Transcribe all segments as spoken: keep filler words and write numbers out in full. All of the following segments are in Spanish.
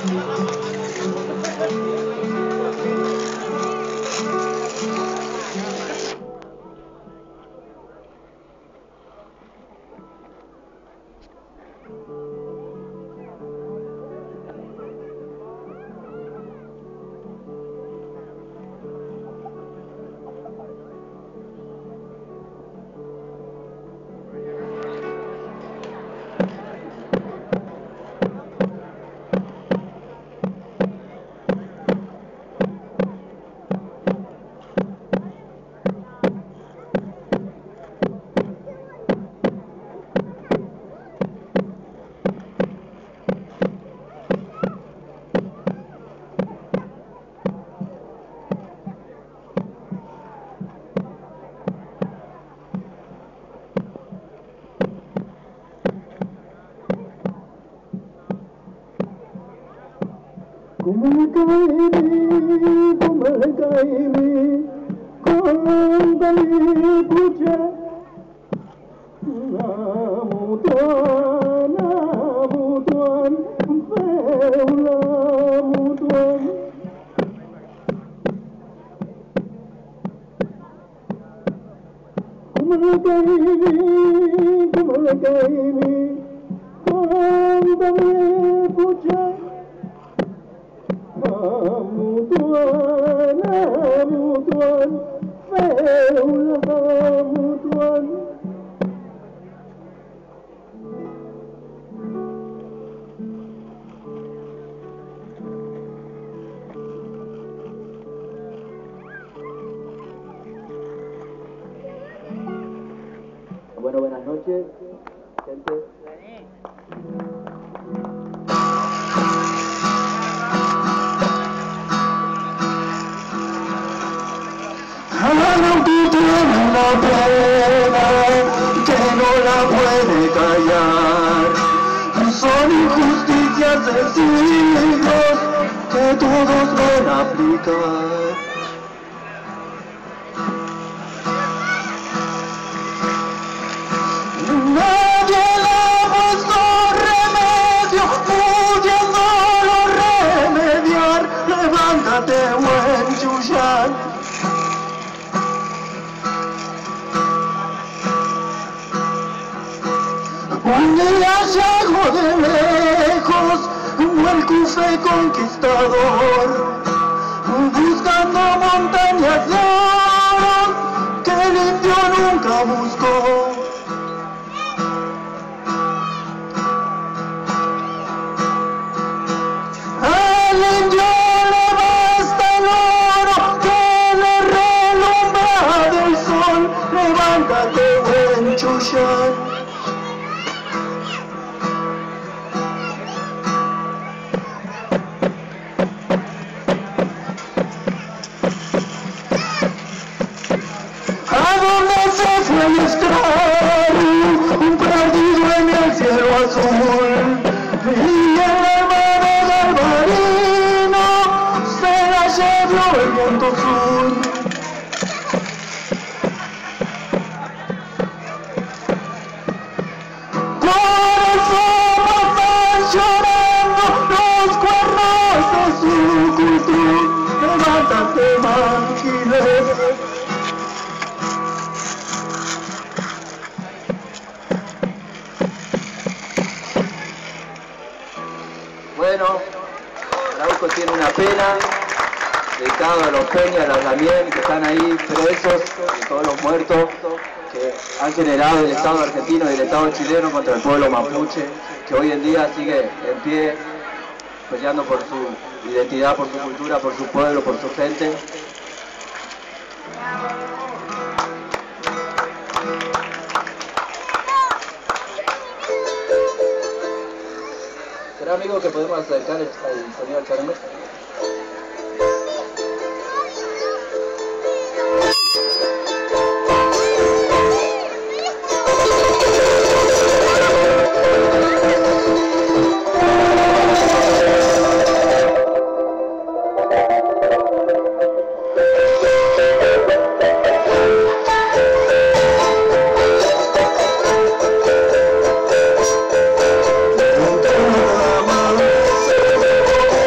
Kumalkaimi, kumalkaimi, kondali puja, namu tuan, namu tuan, namu tuan. Kumalkaimi, kumalkaimi, kondali puja. Amu tuan, amu tuan, feulah amu tuan. Bueno, buenas noches, gente. Una pena que no la puede callar, son injusticias de siglos que todos van a aplicar. Nadie le ha puesto remedio, pudiéndolo remediar. Levántate, buen Yuyán. Un día llego de lejos, el cufé conquistador, buscando montañas de oro que el indio nunca buscó. Al indio le basta el oro que le relumbra del sol. Levántate, buen Yuyán. El extraño, un perdido en el cielo azul, y el hermano del marino se la llevó el viento sur. Por eso pasan llorando los cuernos de su cultura. Levántate, Manquiles. Bueno, Arauco tiene una pena dedicado a los Peña, a los Damián, que están ahí presos, y todos los muertos que han generado el Estado argentino y el Estado chileno contra el pueblo mapuche, que hoy en día sigue en pie, peleando por su identidad, por su cultura, por su pueblo, por su gente. ¿Será, amigo, que podemos acercar el, el sonido al charango? Thank you.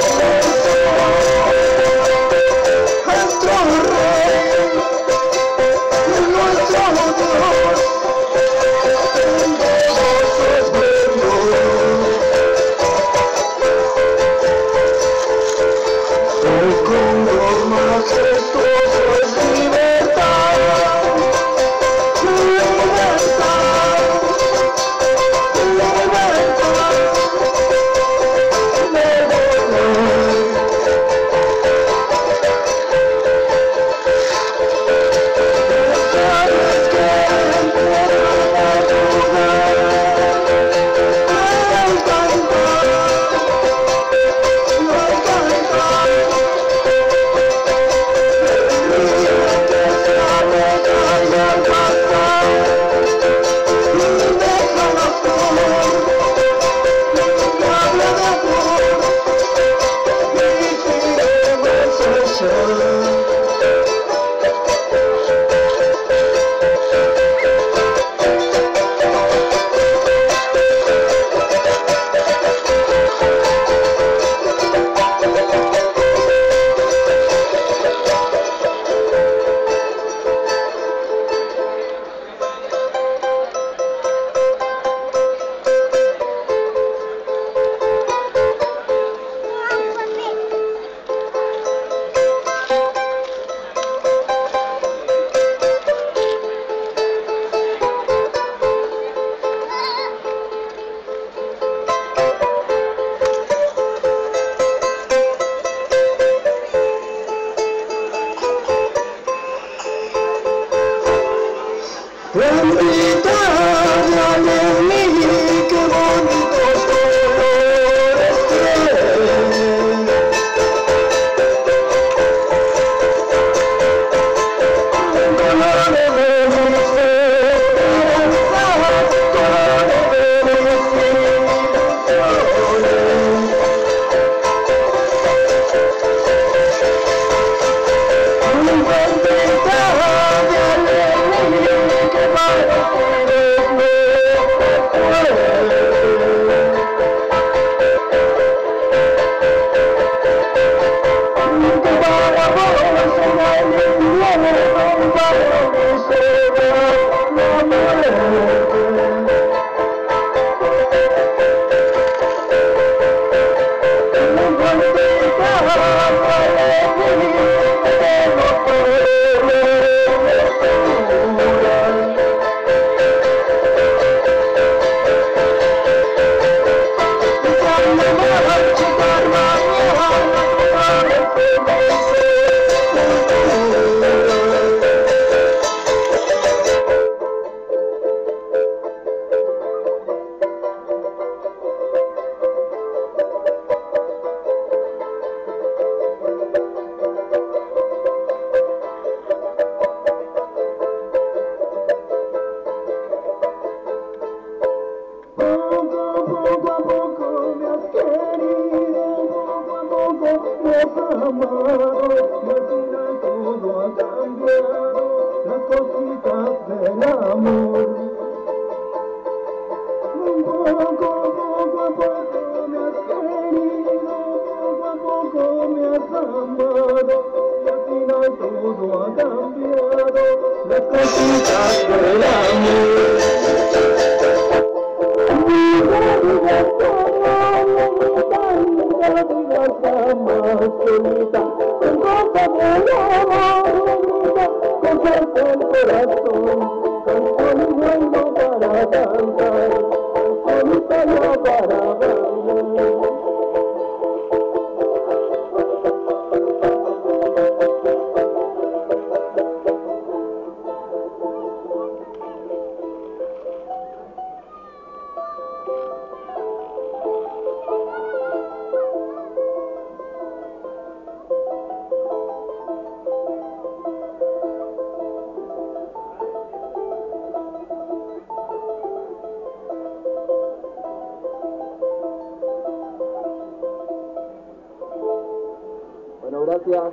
Gracias.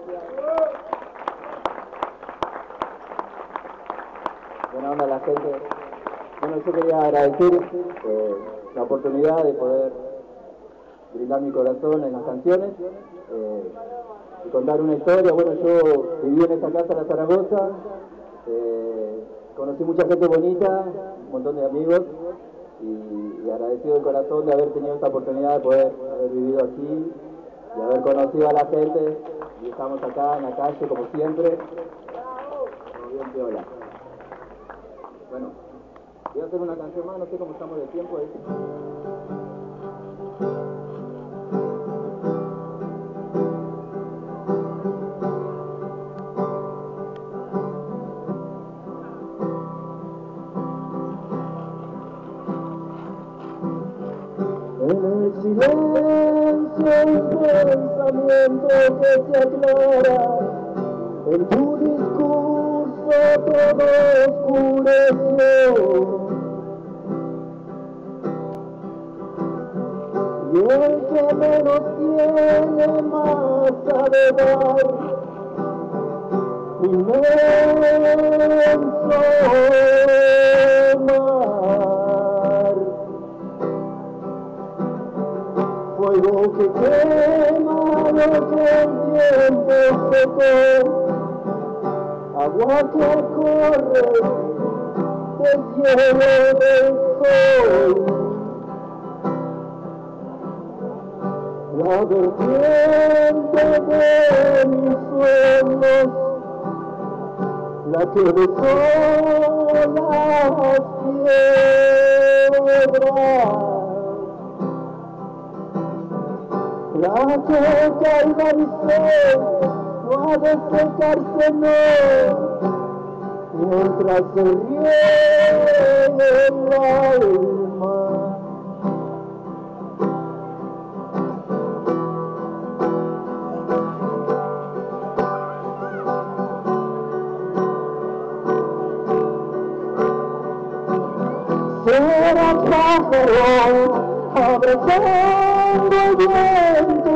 Buena onda la gente. Bueno, yo quería agradecer eh, la oportunidad de poder brindar mi corazón en las canciones eh, y contar una historia. Bueno, yo viví en esta casa en la Zaragoza, eh, conocí mucha gente bonita, un montón de amigos y, y agradecido de corazón de haber tenido esta oportunidad de poder haber vivido aquí y haber conocido a la gente. Y estamos acá en la calle como siempre. Como bien piola. Bueno, voy a hacer una canción más, no sé cómo estamos de tiempo. ¿eh? En el silencio un pensamiento que se aclara, en tu discurso todo oscureció, y el que menos tiene más ha de dar, inmenso mar. Fuego que quema lo que el tiempo secó, agua que corre del hielo del sol, la vertiente de mis sueños, la que besó las piedras, la que calvaricé no ha de secarse, no, mientras se riegue el alma. Será pájaro abrazando el viento,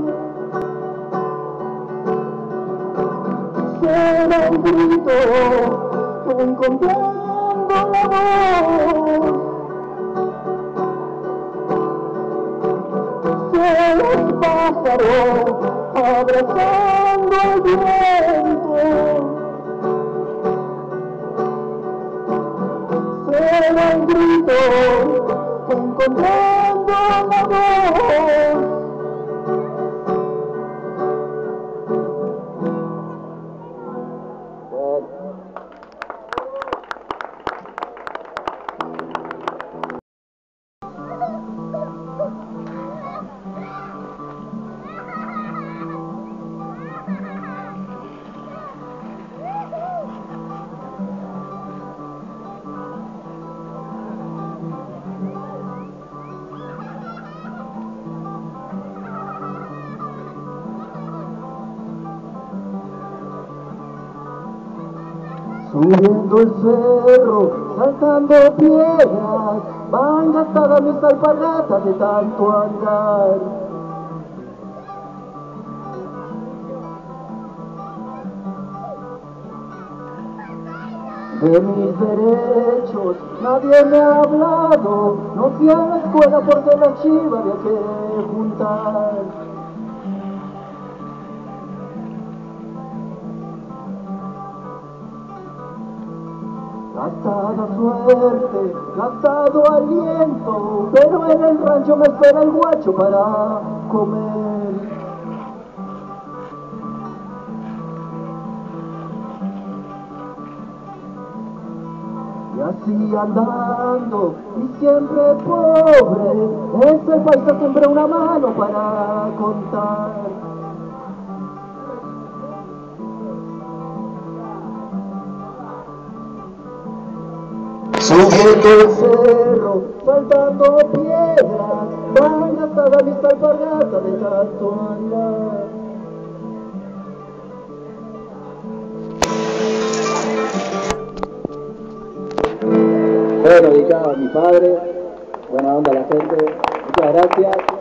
será un grito encontrando la voz, será un pájaro abrazando el viento, será un grito encontrando la voz. Subiendo el cerro, saltando piedras, van gastadas mis alpargatas de tanto andar. De mis derechos nadie me ha hablado, no fui a la escuela porque la chiva había que juntar. Gastada suerte, gastado aliento, pero en el rancho me espera el guacho para comer. Y así andando, y siempre pobre, es el paisa siempre una mano para contar. Subiendo el cerro, saltando piedras, van gastadas mis alpargatas de tanto andar. Bueno, dedicado a mi padre, buena onda a la gente, muchas gracias.